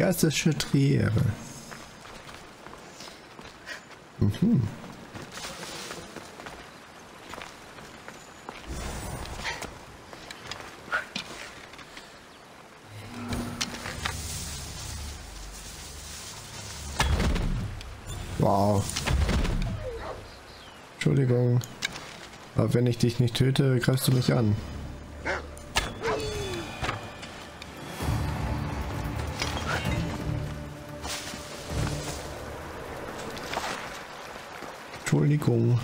Geistische Triere. Mhm. Wow. Entschuldigung. Aber wenn ich dich nicht töte, greifst du mich an. Entschuldigung.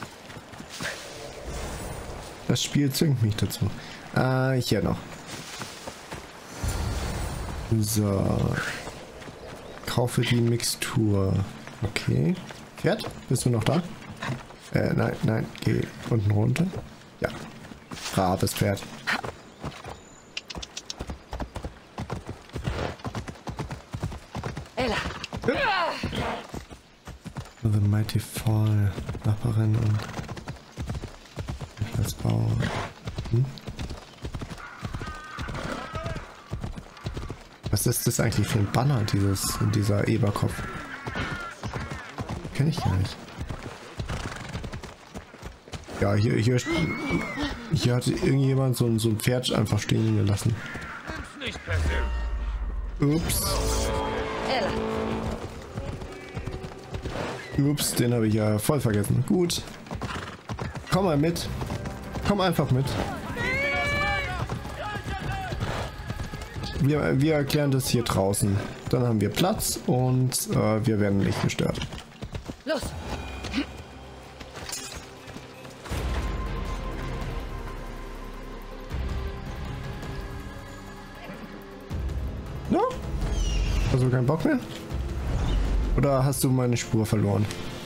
Das Spiel zwingt mich dazu. Hier noch. So. Kaufe die Mixtur. Okay. Pferd, bist du noch da? Nein, geh unten runter. Ja. Braves Pferd. Ella. The Mighty Fall. Nachbarin und als Bau. Was ist das eigentlich für ein Banner, dieser Eberkopf? Kenn ich gar nicht. Ja, hier hat irgendjemand so ein Pferd einfach stehen gelassen. Ups. Ups, den habe ich ja voll vergessen. Gut. Komm mal mit. Komm einfach mit. Wir erklären das hier draußen. Dann haben wir Platz und wir werden nicht gestört. Los! No? Hast du keinen Bock mehr? Oder hast du meine Spur verloren?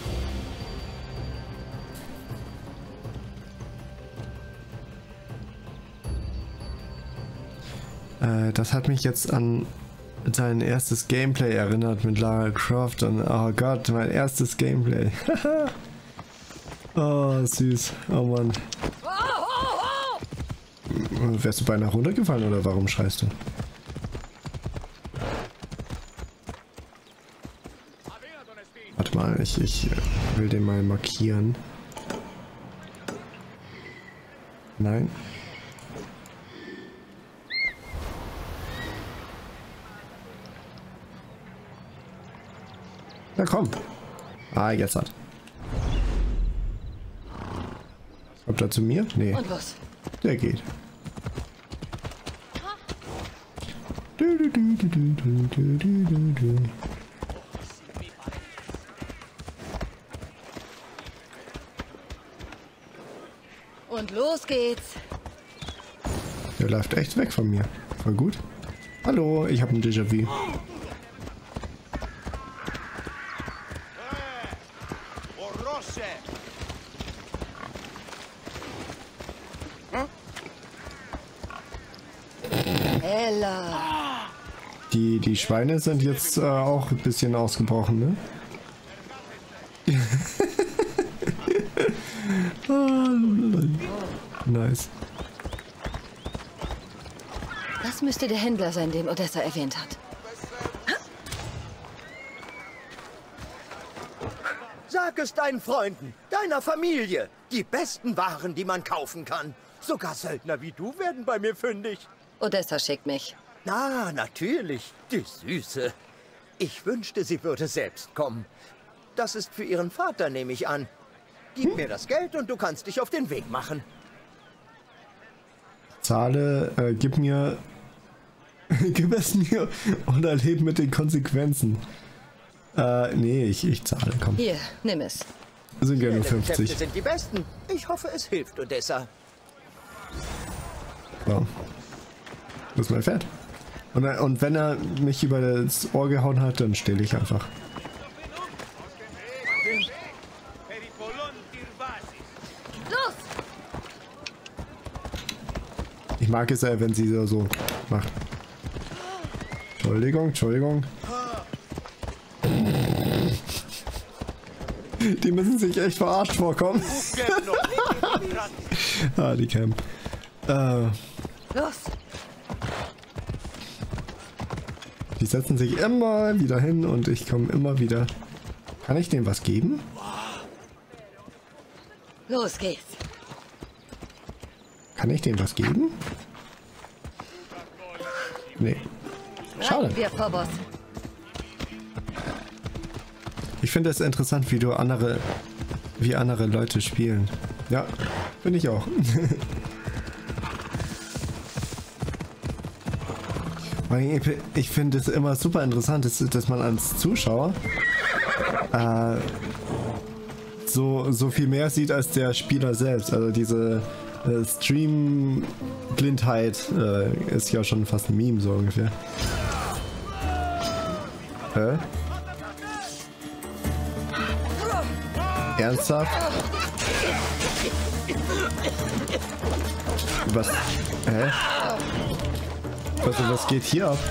Das hat mich jetzt an sein erstes Gameplay erinnert mit Lara Croft und oh Gott, mein erstes Gameplay. Oh, süß. Oh Mann. Wärst du beinahe runtergefallen oder warum schreist du? Warte mal, ich will den mal markieren. Nein. Na komm. Jetzt hat. Kommt er zu mir? Nee. Und los. Der geht. Und los geht's. Der läuft echt weg von mir. Voll gut. Hallo, ich habe ein Déjà-vu. Ella. Die Schweine sind jetzt auch ein bisschen ausgebrochen, ne? Nice. Das müsste der Händler sein, den Odessa erwähnt hat. Sag es deinen Freunden, deiner Familie. Die besten Waren, die man kaufen kann. Sogar Söldner wie du werden bei mir fündig. Odessa schickt mich. Na, natürlich, die Süße. Ich wünschte, sie würde selbst kommen. Das ist für ihren Vater, nehme ich an. Gib mir das Geld und du kannst dich auf den Weg machen. Zahle, gib es mir oder lebe mit den Konsequenzen. Nee, ich zahle, komm. Hier, nimm es. Sind ja nur 50. Geschäfte sind die besten. Ich hoffe, es hilft Odessa. So. Wo ist mein Pferd? Und wenn er mich über das Ohr gehauen hat, dann stehle ich einfach. Los! Ich mag es ja, wenn sie so macht. Entschuldigung. Die müssen sich echt verarscht vorkommen. Die Camp. Los! Die setzen sich immer wieder hin und ich komme immer wieder. Kann ich denen was geben? Los geht's. Kann ich denen was geben? Nee. Schade. Wir, Phobos. Ich finde es interessant, wie andere Leute spielen. Ja, finde ich auch. Ich finde es immer super interessant, dass man als Zuschauer so viel mehr sieht als der Spieler selbst. Also diese Stream-Blindheit ist ja schon fast ein Meme, so ungefähr. Hä? Ernsthaft? Was? Hä? Was geht hier ab?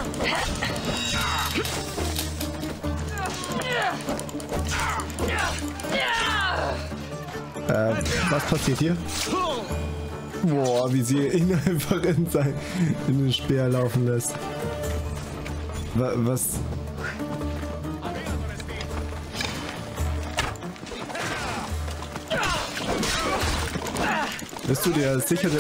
Was passiert hier? Boah, wie sie ihn einfach in den Speer laufen lässt. Was? Bist du dir sicher?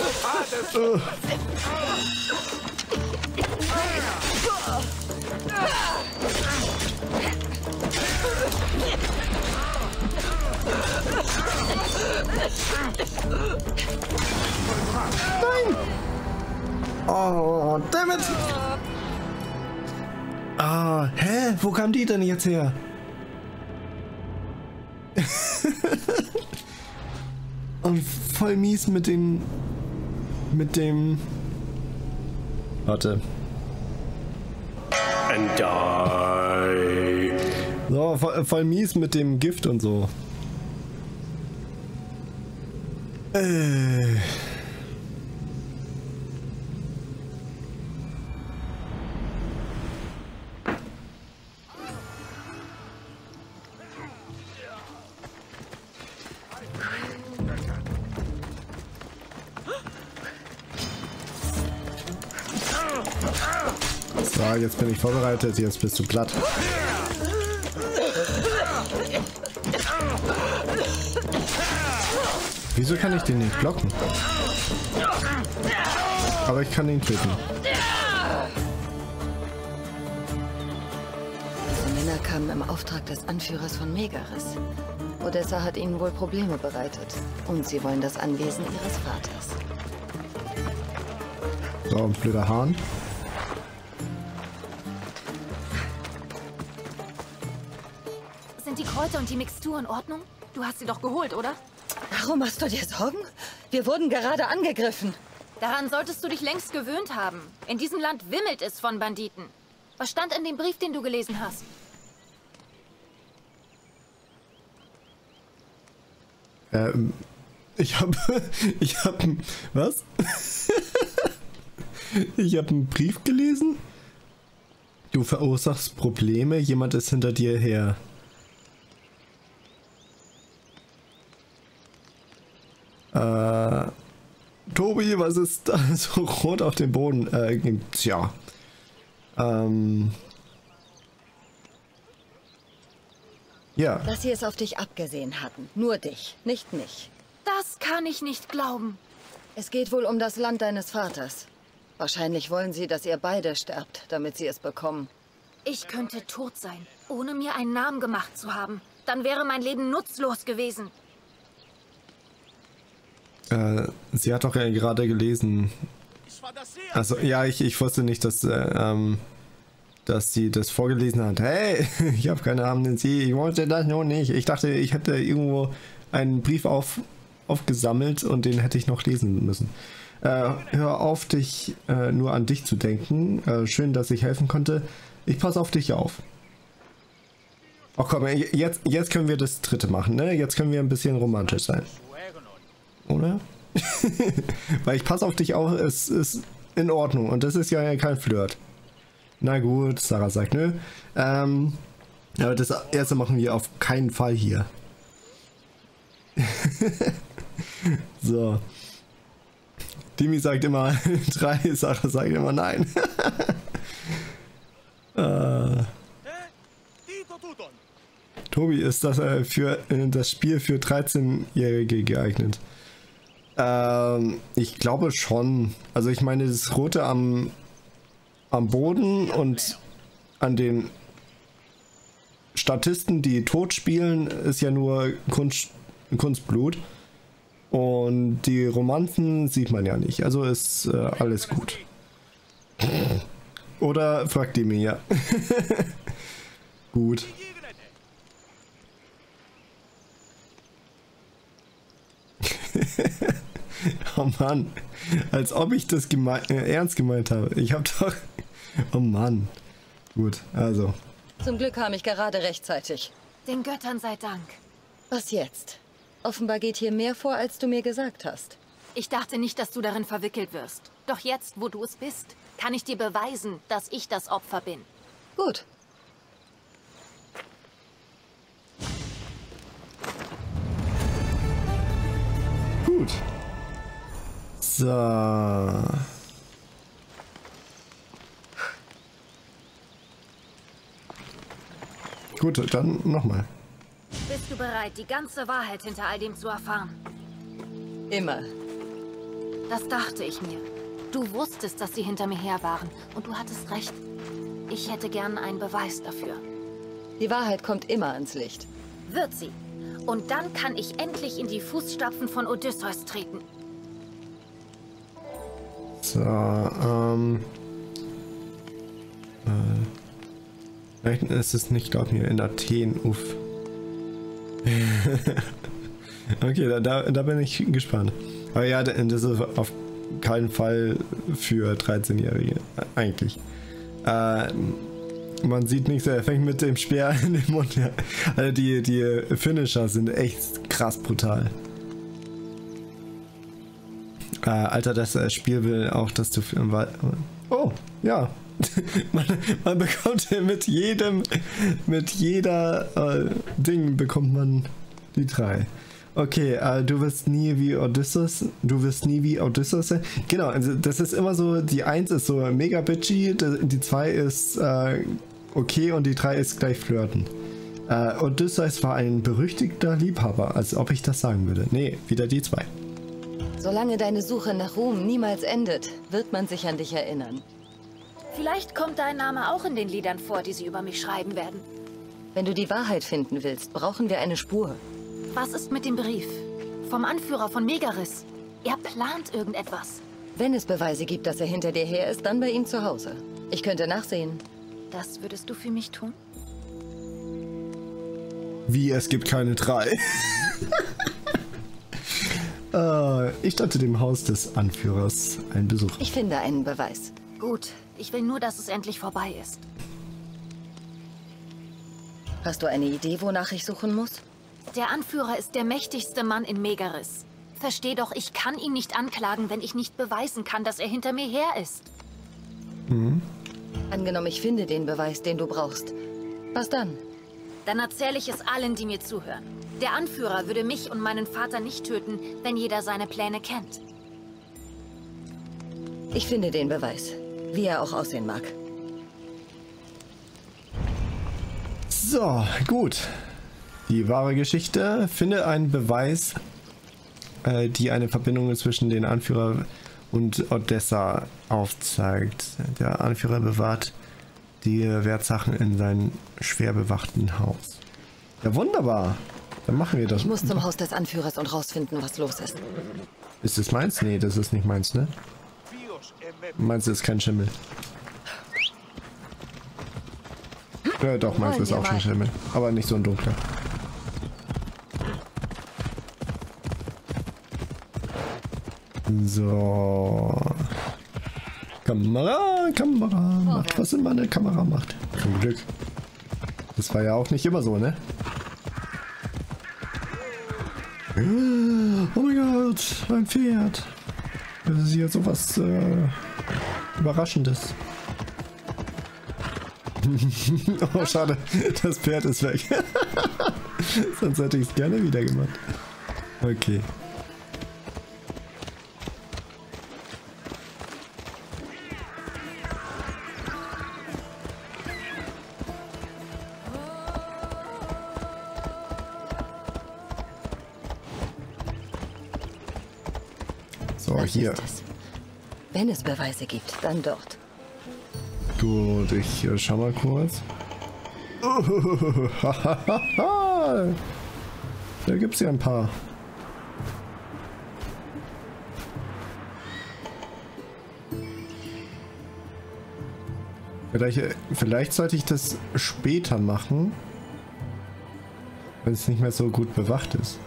Nein! Oh, damn it! Ah, hä? Wo kam die denn jetzt her? Und voll mies mit dem... Warte. And die. So, voll mies mit dem Gift und so. So, jetzt bin ich vorbereitet, jetzt bist du platt. Wieso kann ich den nicht blocken? Aber ich kann ihn töten. Die Männer kamen im Auftrag des Anführers von Megaris. Odessa hat ihnen wohl Probleme bereitet. Und sie wollen das Anwesen ihres Vaters. So, ein blöder Hahn. Sind die Kräuter und die Mixtur in Ordnung? Du hast sie doch geholt, oder? Warum machst du dir Sorgen? Wir wurden gerade angegriffen. Daran solltest du dich längst gewöhnt haben. In diesem Land wimmelt es von Banditen. Was stand in dem Brief, den du gelesen hast? Was? Ich habe einen Brief gelesen? Du verursachst Probleme, jemand ist hinter dir her. Tobi, was ist da so rot auf dem Boden? Tja. Ja. Dass sie es auf dich abgesehen hatten. Nur dich, nicht mich. Das kann ich nicht glauben. Es geht wohl um das Land deines Vaters. Wahrscheinlich wollen sie, dass ihr beide sterbt, damit sie es bekommen. Ich könnte tot sein, ohne mir einen Namen gemacht zu haben. Dann wäre mein Leben nutzlos gewesen. Sie hat doch ja gerade gelesen. Also ja, ich wusste nicht, dass sie das vorgelesen hat. Hey, ich habe keine Amnesie, ich wollte das nur nicht. Ich dachte, ich hätte irgendwo einen Brief aufgesammelt und den hätte ich noch lesen müssen. Hör auf, dich nur an dich zu denken. Schön, dass ich helfen konnte. Ich passe auf dich auf. Ach komm, jetzt können wir das dritte machen, ne? Jetzt können wir ein bisschen romantisch sein. Oder? Weil ich passe auf dich auf, es ist in Ordnung. Und das ist ja kein Flirt. Na gut, Sarah sagt nö. Aber das erste machen wir auf keinen Fall hier. So. Dimi sagt immer 3, Sarah sagt immer nein. Tobi, ist das für das Spiel für 13-Jährige geeignet? Ich glaube schon. Also ich meine, das Rote am Boden und an den Statisten, die tot spielen, ist ja nur Kunstblut. Und die Romanzen sieht man ja nicht. Also ist alles gut. Oder fragt die mir ja. Gut. Oh Mann. Als ob ich das ernst gemeint habe. Ich habe doch... Oh Mann. Gut, also. Zum Glück kam ich gerade rechtzeitig. Den Göttern sei Dank. Was jetzt? Offenbar geht hier mehr vor, als du mir gesagt hast. Ich dachte nicht, dass du darin verwickelt wirst. Doch jetzt, wo du es bist, kann ich dir beweisen, dass ich das Opfer bin. Gut. Gut. So. Gut, dann nochmal. Bist du bereit, die ganze Wahrheit hinter all dem zu erfahren? Immer. Das dachte ich mir. Du wusstest, dass sie hinter mir her waren. Und du hattest recht. Ich hätte gern einen Beweis dafür. Die Wahrheit kommt immer ans Licht. Wird sie. Und dann kann ich endlich in die Fußstapfen von Odysseus treten. So, vielleicht ist es nicht, glaube ich, in Athen. Uff. Okay, da bin ich gespannt. Aber ja, das ist auf keinen Fall für 13-Jährige, eigentlich. Man sieht nichts, er fängt mit dem Speer in den Mund. Ja. Also die Finisher sind echt krass brutal. Alter, das Spiel will auch, dass du... Oh, ja. man bekommt mit jeder Ding bekommt man die 3. Okay, du wirst nie wie Odysseus. Du wirst nie wie Odysseus sein. Genau, also das ist immer so, die 1 ist so mega bitchy, die 2 ist okay und die 3 ist gleich flirten. Odysseus war ein berüchtigter Liebhaber, als ob ich das sagen würde. Nee, wieder die 2. Solange deine Suche nach Ruhm niemals endet, wird man sich an dich erinnern. Vielleicht kommt dein Name auch in den Liedern vor, die sie über mich schreiben werden. Wenn du die Wahrheit finden willst, brauchen wir eine Spur. Was ist mit dem Brief? Vom Anführer von Megaris. Er plant irgendetwas. Wenn es Beweise gibt, dass er hinter dir her ist, dann bei ihm zu Hause. Ich könnte nachsehen. Das würdest du für mich tun? Wie, es gibt keine 3? Ich statte dem Haus des Anführers einen Besuch. Ich finde einen Beweis. Gut, ich will nur, dass es endlich vorbei ist. Hast du eine Idee, wonach ich suchen muss? Der Anführer ist der mächtigste Mann in Megaris. Versteh doch, ich kann ihn nicht anklagen, wenn ich nicht beweisen kann, dass er hinter mir her ist. Mhm. Angenommen, ich finde den Beweis, den du brauchst. Was dann? Dann erzähle ich es allen, die mir zuhören. Der Anführer würde mich und meinen Vater nicht töten, wenn jeder seine Pläne kennt. Ich finde den Beweis, wie er auch aussehen mag. So, gut. Die wahre Geschichte. Finde einen Beweis, die eine Verbindung zwischen den Anführer und Odessa aufzeigt. Der Anführer bewahrt die Wertsachen in seinem schwer bewachten Haus. Ja, wunderbar. Dann machen wir das. Ich muss zum Haus des Anführers und rausfinden, was los ist. Ist das meins? Nee, das ist nicht meins, ne? Meins ist kein Schimmel. Ja, doch, meins ist auch schon Schimmel. Aber nicht so ein dunkler. So. Kamera macht, was immer eine Kamera macht. Zum Glück. Das war ja auch nicht immer so, ne? Oh mein Gott, ein Pferd. Das ist hier sowas Überraschendes. Oh, schade, das Pferd ist weg. Sonst hätte ich es gerne wieder gemacht. Okay. So, Das hier. ist es. Wenn es Beweise gibt, dann dort. Gut, ich schau mal kurz. Da gibt's ja ein paar. Vielleicht sollte ich das später machen, wenn es nicht mehr so gut bewacht ist.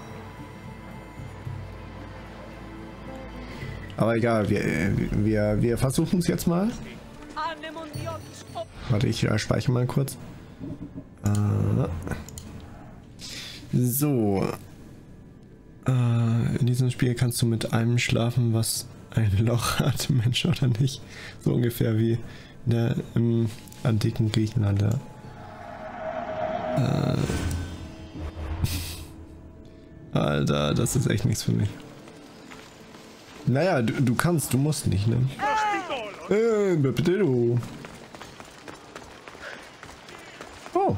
Aber egal, wir versuchen es jetzt mal. Warte, ich speichere mal kurz. So. In diesem Spiel kannst du mit einem schlafen, was ein Loch hat, Mensch oder nicht. So ungefähr wie im antiken Griechenland. Ja. Alter, das ist echt nichts für mich. Naja, du kannst, du musst nicht, ne? Bitte du. Oh.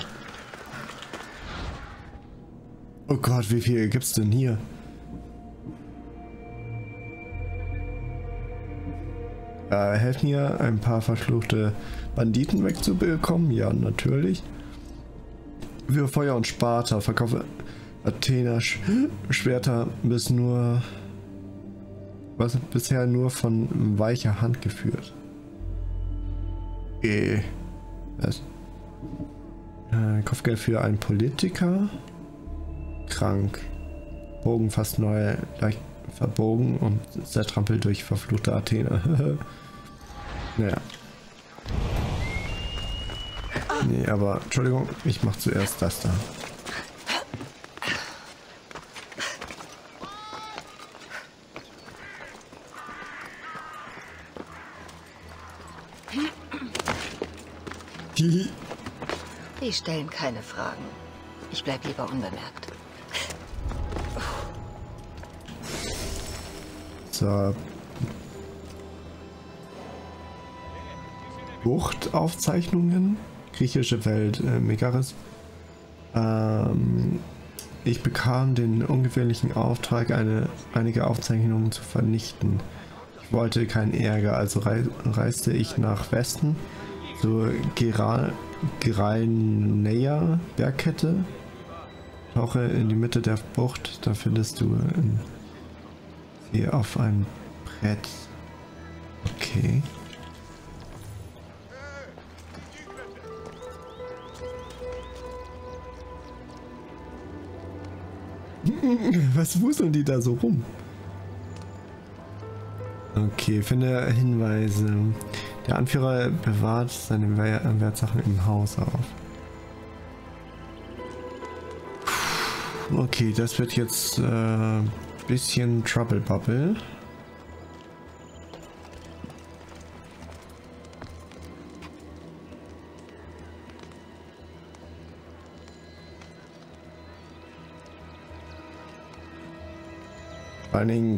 Oh Gott, wie viel gibt's denn hier? Helfen mir, ein paar verschluchte Banditen wegzubekommen? Ja, natürlich. Für Feuer und Sparta verkaufe Athener Schwerter bisher nur von weicher Hand geführt. Was? Kopfgeld für einen Politiker? Krank. Bogen fast neu, leicht verbogen und zertrampelt durch verfluchte Athener. Naja. Nee, aber Entschuldigung, ich mach zuerst das da. Die stellen keine Fragen. Ich bleib lieber unbemerkt. Zur Buchtaufzeichnungen, griechische Welt, Megaris. Ich bekam den ungewöhnlichen Auftrag, einige Aufzeichnungen zu vernichten. Ich wollte keinen Ärger, also reiste ich nach Westen zur Geraneia Bergkette. Tauche in die Mitte der Bucht, da findest du sie auf einem Brett. Okay. Was wuseln die da so rum? Okay, finde Hinweise. Der Anführer bewahrt seine Wertsachen im Haus auf. Okay, das wird jetzt bisschen Trouble Bubble. Vor allen Dingen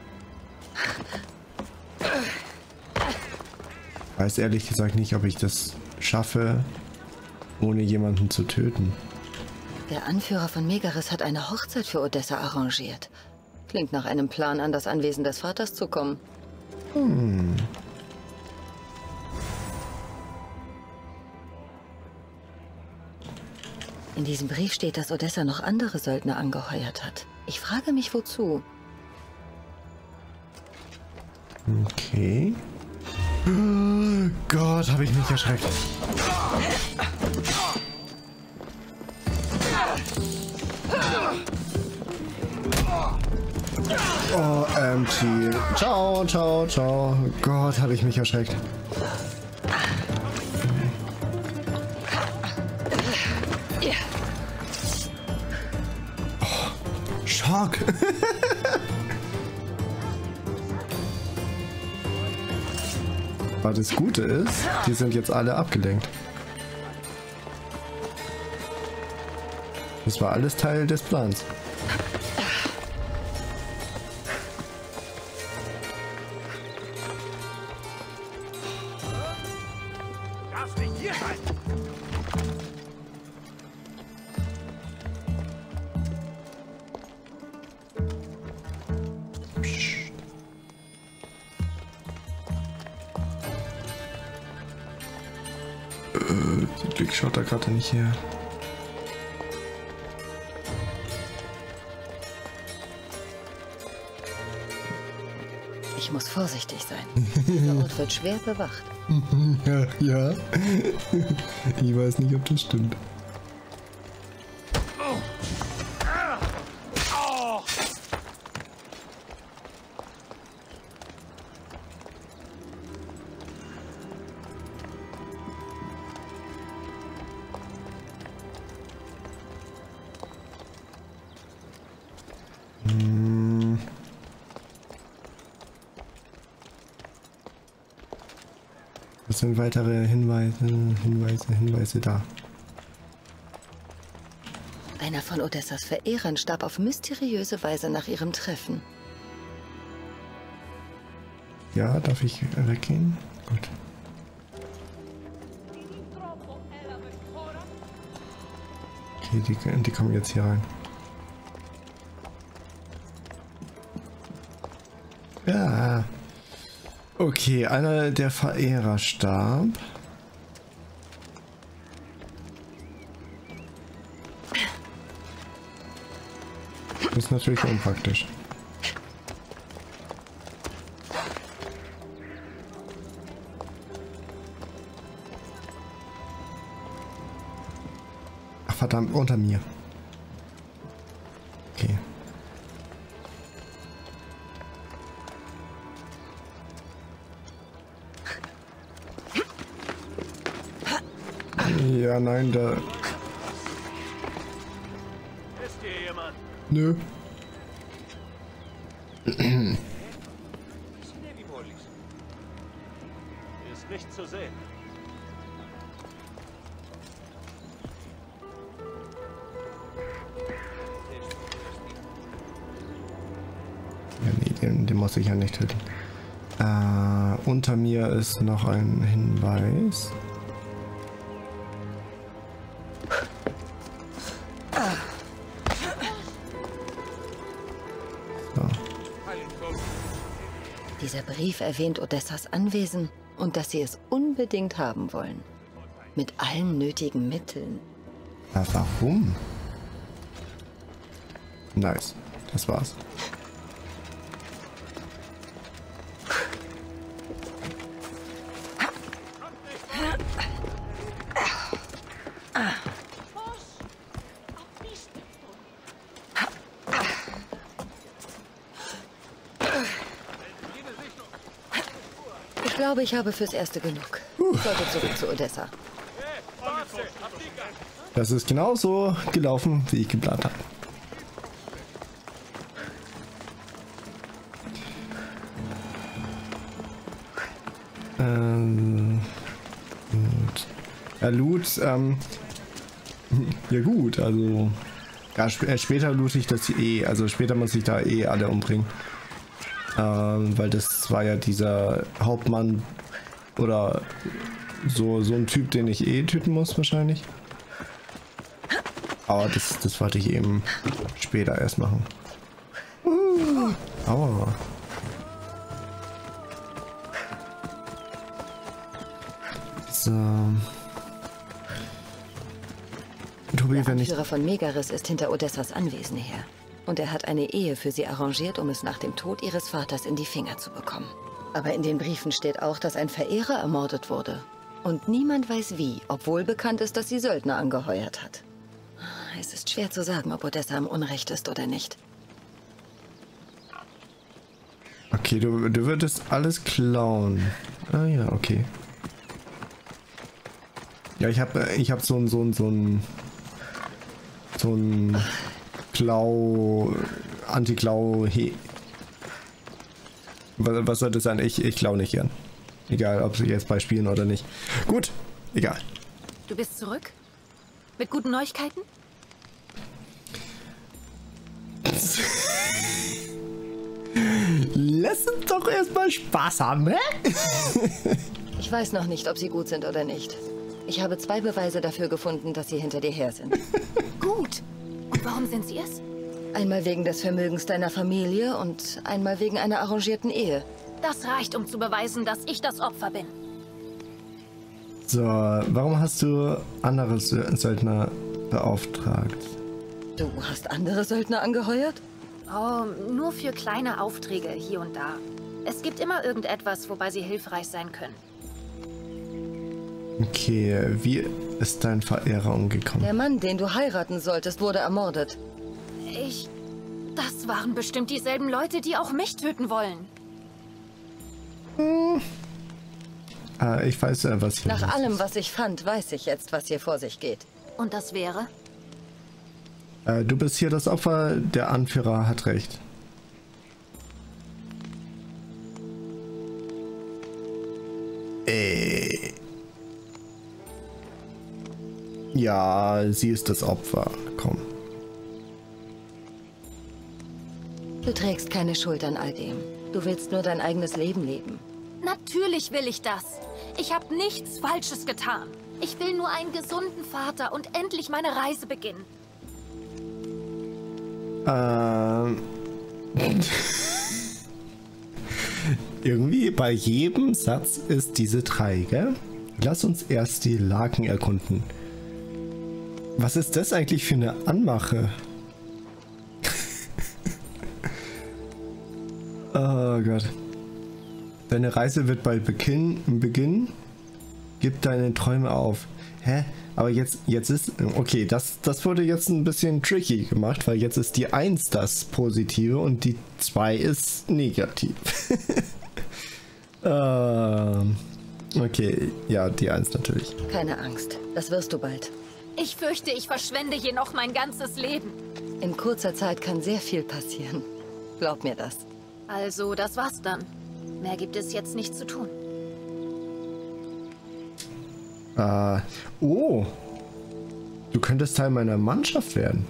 weiß ehrlich gesagt nicht, ob ich das schaffe, ohne jemanden zu töten. Der Anführer von Megaris hat eine Hochzeit für Odessa arrangiert. Klingt nach einem Plan, an das Anwesen des Vaters zu kommen. In diesem Brief steht, dass Odessa noch andere Söldner angeheuert hat. Ich frage mich, wozu. Okay. Oh Gott, habe ich mich erschreckt. Oh, empty. Ciao, ciao, ciao. Gott, habe ich mich erschreckt. Oh, Schock. Aber das Gute ist, die sind jetzt alle abgelenkt. Das war alles Teil des Plans. schaut da gerade nicht her. Ich muss vorsichtig sein. Der Ort wird schwer bewacht. Ja, ja. Ich weiß nicht, ob das stimmt. Was sind weitere Hinweise da? Einer von Odessas Verehrern starb auf mysteriöse Weise nach ihrem Treffen. Ja, darf ich weggehen? Gut. Okay, die kommen jetzt hier rein. Ja. Okay, einer der Verehrer starb. Das ist natürlich unpraktisch. Ach verdammt, unter mir. Okay. Ja, nein, da... Ist hier jemand? Nö. Ist nicht zu sehen. Ja, nee, den muss ich ja nicht töten. Unter mir ist noch ein Hinweis. So. Dieser Brief erwähnt Odessas Anwesen und dass sie es unbedingt haben wollen. Mit allen nötigen Mitteln. Warum? Nice. Das war's. Ich glaube, ich habe fürs Erste genug. Ich sollte zurück zu Odessa. Das ist genauso gelaufen, wie ich geplant habe. Gut. Ja, Loot, ja gut, also ja, später loot ich das eh, also später muss ich da eh alle umbringen. Weil das war ja dieser Hauptmann oder so ein Typ, den ich eh töten muss wahrscheinlich. Aber das wollte ich eben später erst machen. Aua. So. Tobi, wenn ich... Der Anführer von Megaris ist hinter Odessas Anwesen her. Und er hat eine Ehe für sie arrangiert, um es nach dem Tod ihres Vaters in die Finger zu bekommen. Aber in den Briefen steht auch, dass ein Verehrer ermordet wurde. Und niemand weiß wie, obwohl bekannt ist, dass sie Söldner angeheuert hat. Es ist schwer zu sagen, ob Odessa im Unrecht ist oder nicht. Okay, du würdest alles klauen. Ah ja, okay. Ja, ich hab so ein Anti-Klau... Was soll das sein? Ich klau nicht gern. Egal, ob sie jetzt bei Spielen oder nicht. Gut, egal. Du bist zurück? Mit guten Neuigkeiten? Lass uns doch erstmal Spaß haben, hä? Ich weiß noch nicht, ob sie gut sind oder nicht. Ich habe 2 Beweise dafür gefunden, dass sie hinter dir her sind. Gut. Und warum sind sie es? Einmal wegen des Vermögens deiner Familie und einmal wegen einer arrangierten Ehe. Das reicht, um zu beweisen, dass ich das Opfer bin. So, warum hast du andere Söldner beauftragt? Du hast andere Söldner angeheuert? Oh, nur für kleine Aufträge hier und da. Es gibt immer irgendetwas, wobei sie hilfreich sein können. Okay, wie ist dein Verehrer umgekommen? Der Mann, den du heiraten solltest, wurde ermordet. Das waren bestimmt dieselben Leute, die auch mich töten wollen. Ich weiß, was hier Nach ist. allem, was ich fand, weiß ich jetzt, was hier vor sich geht. Und das wäre? Du bist hier das Opfer, der Anführer hat recht. Ja, sie ist das Opfer. Komm. Du trägst keine Schuld an all dem. Du willst nur dein eigenes Leben leben. Natürlich will ich das. Ich habe nichts Falsches getan. Ich will nur einen gesunden Vater und endlich meine Reise beginnen. Irgendwie bei jedem Satz ist diese 3, gell? Lass uns erst die Laken erkunden. Was ist das eigentlich für eine Anmache? Oh Gott. Deine Reise wird bald beginnen. Gib deine Träume auf. Hä? Aber jetzt ist... Okay, das wurde jetzt ein bisschen tricky gemacht, weil jetzt ist die 1 das Positive und die 2 ist negativ. Okay, ja, die 1 natürlich. Keine Angst, das wirst du bald. Ich fürchte, ich verschwende hier noch mein ganzes Leben. In kurzer Zeit kann sehr viel passieren. Glaub mir das. Also, das war's dann. Mehr gibt es jetzt nicht zu tun. Oh. Du könntest Teil meiner Mannschaft werden.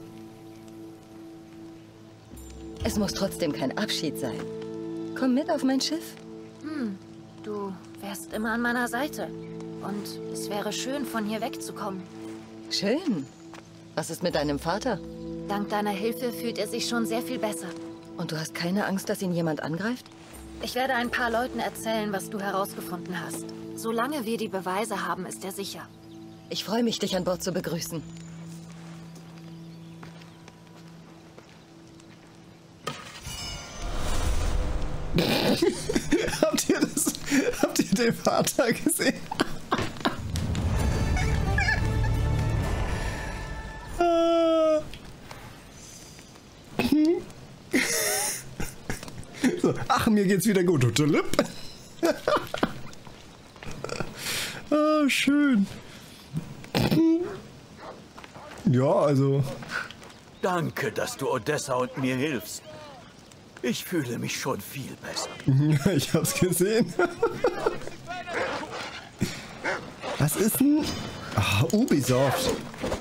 Es muss trotzdem kein Abschied sein. Komm mit auf mein Schiff. Du wärst immer an meiner Seite. Und es wäre schön, von hier wegzukommen. Schön. Was ist mit deinem Vater? Dank deiner Hilfe fühlt er sich schon sehr viel besser. Und du hast keine Angst, dass ihn jemand angreift? Ich werde ein paar Leuten erzählen, was du herausgefunden hast. Solange wir die Beweise haben, ist er sicher. Ich freue mich, dich an Bord zu begrüßen. Habt ihr den Vater gesehen? So, ach, mir geht's wieder gut. Ah, schön. Ja, also. Danke, dass du Odessa und mir hilfst. Ich fühle mich schon viel besser. Ja, ich hab's gesehen. Was ist denn? Ach, Ubisoft.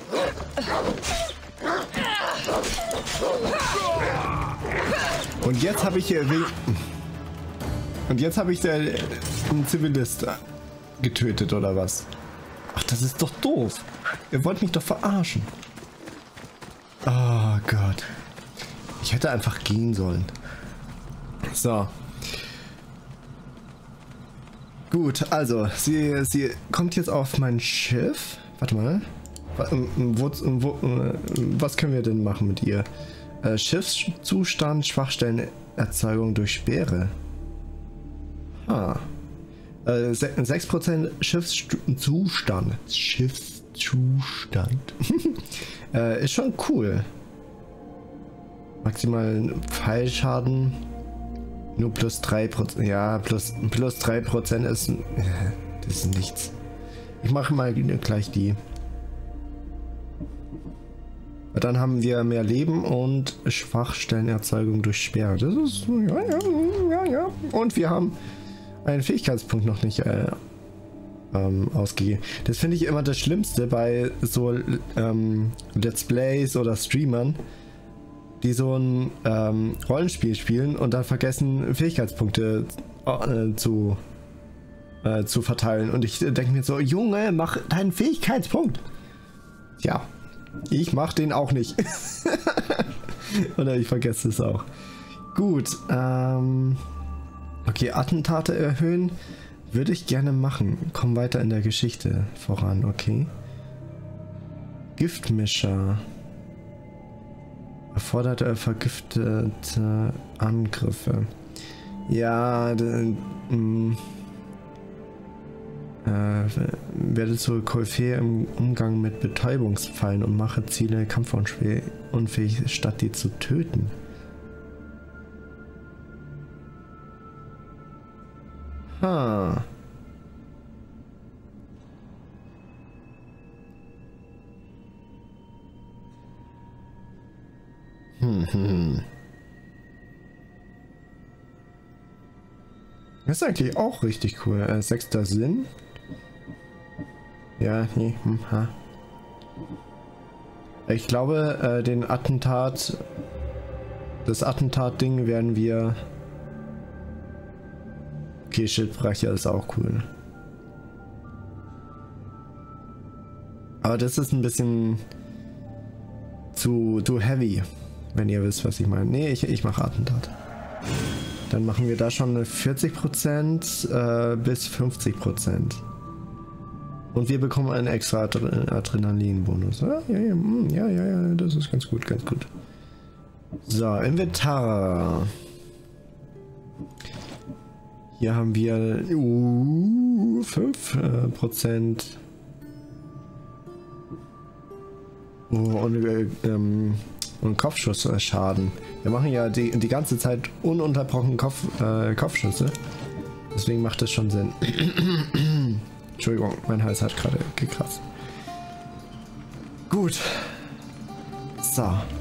Und jetzt habe ich hier. Und jetzt habe ich einen Zivilist getötet, oder was? Ach, das ist doch doof. Ihr wollt mich doch verarschen. Oh Gott. Ich hätte einfach gehen sollen. So. Gut, also, sie kommt jetzt auf mein Schiff. Warte mal. Was können wir denn machen mit ihr? Schiffszustand, Schwachstellenerzeugung durch Sperre. 6% Schiffszustand. Ist schon cool. Maximal Pfeilschaden. Nur plus 3%. Ja, plus 3% ist. Das ist nichts. Ich mache mal gleich die. Dann haben wir mehr Leben und Schwachstellenerzeugung durch Sperre. Das ist. Ja. Und wir haben einen Fähigkeitspunkt noch nicht ausgegeben. Das finde ich immer das Schlimmste bei so Let's Plays oder Streamern, die so ein Rollenspiel spielen und dann vergessen, Fähigkeitspunkte zu verteilen. Und ich denke mir so, Junge, mach deinen Fähigkeitspunkt. Ja, ich mach den auch nicht. Oder ich vergesse es auch. Gut, okay, Attentate erhöhen. Würde ich gerne machen. Komm weiter in der Geschichte voran, okay. Giftmischer. Erfordert vergiftete Angriffe. Ja, werde zur Koryphäe im Umgang mit Betäubungsfallen und mache Ziele kampfunfähig, statt die zu töten. Ha. Das ist eigentlich auch richtig cool. Sechster Sinn. Ja, nee, ha. Ich glaube, das Attentat-Ding werden wir... Okay, Schildbrecher ist auch cool. Aber das ist ein bisschen zu heavy, wenn ihr wisst, was ich meine. Nee, ich mache Attentat. Dann machen wir da schon eine 40% bis 50%. Und wir bekommen einen extra Adrenalin-Bonus. Ja, das ist ganz gut, ganz gut. So, Inventar. Hier haben wir 5%. Und Kopfschussschaden. Wir machen ja die ganze Zeit ununterbrochen Kopfschüsse. Deswegen macht das schon Sinn. Entschuldigung, mein Hals hat gerade gekratzt. Gut. So.